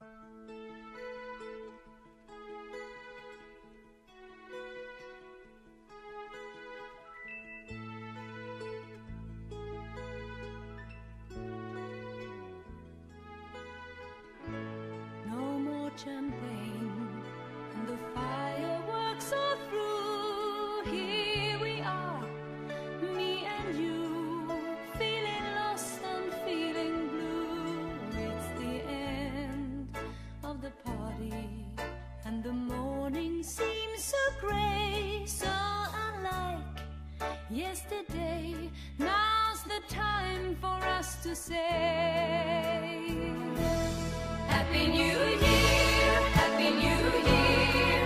Champagne and the fireworks are through. Here we are, me and you, feeling lost and feeling blue. It's the end of the party and the morning seems so grey, so unlike yesterday. Now's the time for us to say Happy New Year, Happy New Year.